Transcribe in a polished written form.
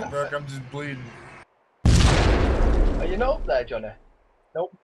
Look, I'm just bleeding. Are you not up there, Johnny? Nope.